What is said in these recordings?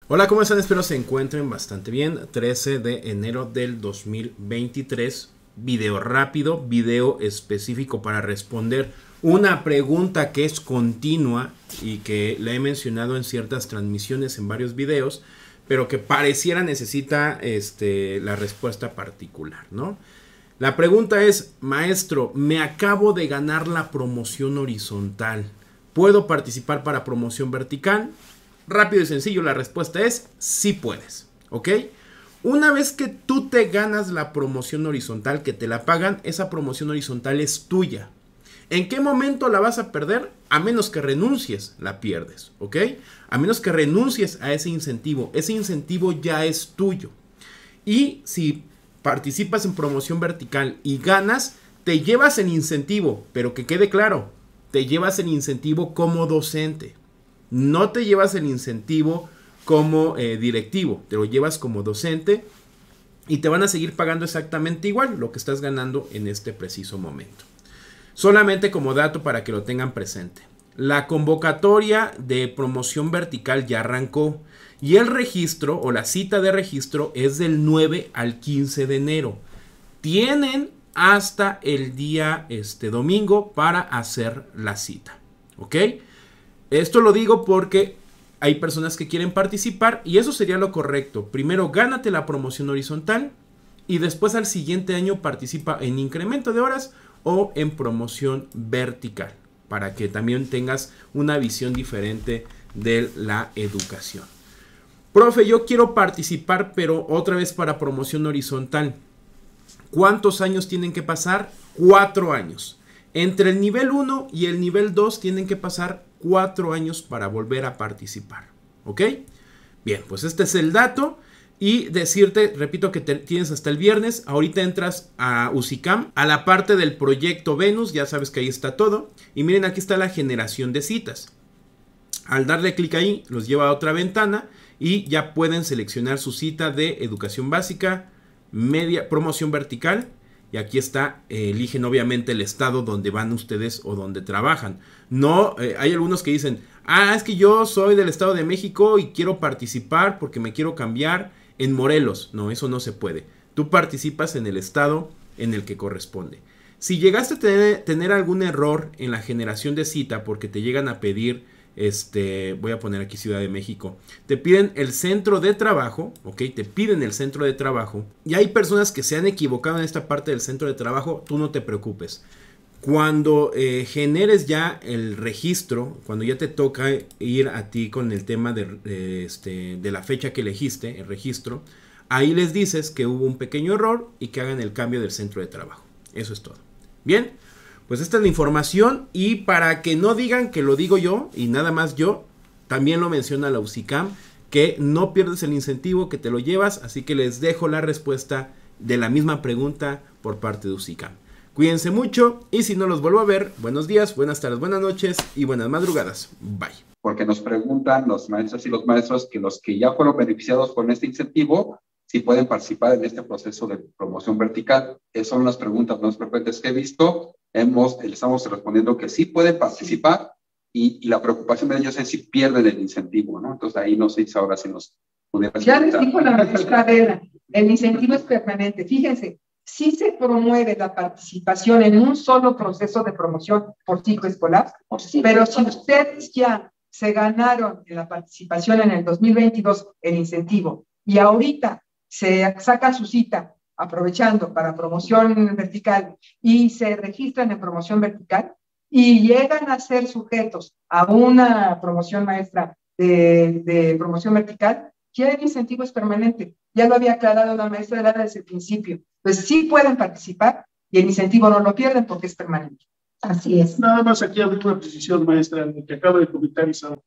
Hola, ¿cómo están? Espero se encuentren bastante bien. 13 de enero del 2023. Video rápido, video específico para responder una pregunta que es continua y que la he mencionado en ciertas transmisiones en varios videos, pero que pareciera necesita la respuesta particular, ¿no? La pregunta es: maestro, me acabo de ganar la promoción horizontal. ¿Puedo participar para promoción vertical? Rápido y sencillo, la respuesta es sí puedes, ¿ok? Una vez que tú te ganas la promoción horizontal, que te la pagan, esa promoción horizontal es tuya. ¿En qué momento la vas a perder? A menos que renuncies, la pierdes, ¿ok? A menos que renuncies a ese incentivo ya es tuyo. Y si participas en promoción vertical y ganas, te llevas el incentivo, pero que quede claro, te llevas el incentivo como docente. No te llevas el incentivo como directivo, te lo llevas como docente y te van a seguir pagando exactamente igual lo que estás ganando en este preciso momento. Solamente como dato para que lo tengan presente. La convocatoria de promoción vertical ya arrancó y el registro o la cita de registro es del 9 al 15 de enero. Tienen hasta el día domingo para hacer la cita, ¿ok? Esto lo digo porque hay personas que quieren participar y eso sería lo correcto. Primero gánate la promoción horizontal y después al siguiente año participa en incremento de horas o en promoción vertical, para que también tengas una visión diferente de la educación. Profe, yo quiero participar, pero otra vez para promoción horizontal. ¿Cuántos años tienen que pasar? 4 años. Entre el nivel 1 y el nivel 2 tienen que pasar 4 años para volver a participar, ¿ok? Bien, pues este es el dato. Y decirte, repito, que tienes hasta el viernes. Ahorita entras a UCICAM, a la parte del proyecto Venus, ya sabes que ahí está todo. Y miren, aquí está la generación de citas. Al darle clic ahí, los lleva a otra ventana y ya pueden seleccionar su cita de educación básica, media, promoción vertical. Y aquí está, eligen obviamente el estado donde van ustedes o donde trabajan. No, hay algunos que dicen, es que yo soy del Estado de México y quiero participar porque me quiero cambiar en Morelos. No, eso no se puede. Tú participas en el estado en el que corresponde. Si llegaste a tener algún error en la generación de cita porque te llegan a pedir, voy a poner aquí Ciudad de México, te piden el centro de trabajo, ok, te piden el centro de trabajo, y hay personas que se han equivocado en esta parte del centro de trabajo, tú no te preocupes. Cuando generes ya el registro, cuando ya te toca ir a ti con el tema de la fecha que elegiste, el registro, ahí les dices que hubo un pequeño error y que hagan el cambio del centro de trabajo. Eso es todo. Bien, pues esta es la información y para que no digan que lo digo yo y nada más yo, también lo menciona la UCICAM, que no pierdes el incentivo, que te lo llevas, así que les dejo la respuesta de la misma pregunta por parte de UCICAM. Cuídense mucho y si no los vuelvo a ver, buenos días, buenas tardes, buenas noches y buenas madrugadas. Bye. Porque nos preguntan los maestros y los maestros que los que ya fueron beneficiados con este incentivo, si pueden participar en este proceso de promoción vertical. Esas son las preguntas más frecuentes que he visto. Les estamos respondiendo que sí pueden participar y la preocupación de ellos es si pierden el incentivo, ¿no? Entonces ahí no sé si ahora si nos pudieran ya les dijo la maestra Adela, el incentivo es permanente. Fíjense, sí se promueve la participación en un solo proceso de promoción por ciclo escolar, pero si ustedes ya se ganaron en la participación en el 2022 el incentivo y ahorita se saca su cita aprovechando para promoción vertical y se registran en promoción vertical y llegan a ser sujetos a una promoción maestra de promoción vertical, ya el incentivo es permanente. Ya lo había aclarado la maestra Lara desde el principio. Pues sí pueden participar y el incentivo no lo pierden porque es permanente. Así es. Nada más aquí habría una precisión, maestra, en lo que acaba de comentar Isabel.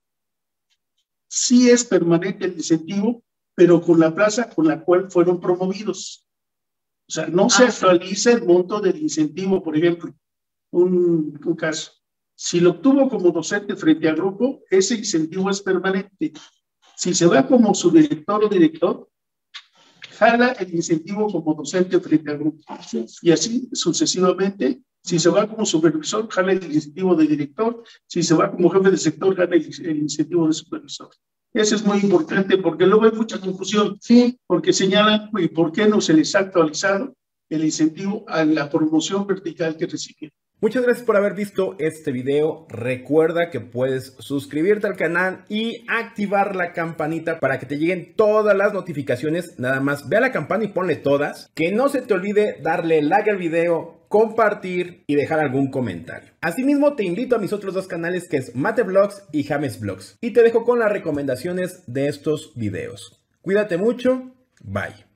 Sí es permanente el incentivo, pero con la plaza con la cual fueron promovidos. O sea, no se actualiza el monto del incentivo, por ejemplo, un caso. Si lo obtuvo como docente frente al grupo, ese incentivo es permanente. Si se va como subdirector o director, jala el incentivo como docente frente al grupo. Y así sucesivamente. Si se va como supervisor, jala el incentivo de director. Si se va como jefe de sector, jala el incentivo de supervisor. Eso es muy importante porque luego hay mucha confusión. Sí. Porque señalan, ¿y por qué no se les ha actualizado el incentivo a la promoción vertical que recibieron? Muchas gracias por haber visto este video. Recuerda que puedes suscribirte al canal y activar la campanita para que te lleguen todas las notificaciones. Nada más ve a la campana y ponle todas. Que no se te olvide darle like al video, compartir y dejar algún comentario. Asimismo, te invito a mis otros dos canales, que es Mate Vlogs y James Vlogs. Y te dejo con las recomendaciones de estos videos. Cuídate mucho. Bye.